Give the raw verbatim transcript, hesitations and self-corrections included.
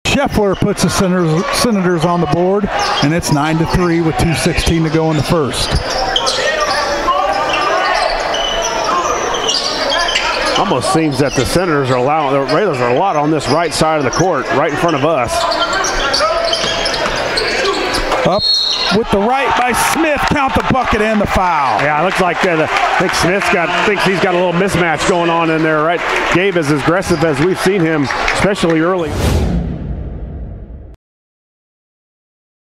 Scheffler puts the Senators, Senators on the board, and it's nine to three with two sixteen to go in the first. Almost seems that the Senators are allowing, the Raiders are a lot on this right side of the court, right in front of us. Up with the right by Smith, count the bucket and the foul. Yeah, it looks like uh, the, I think Smith's got, thinks he's got a little mismatch going on in there, right? Gabe is as aggressive as we've seen him, especially early.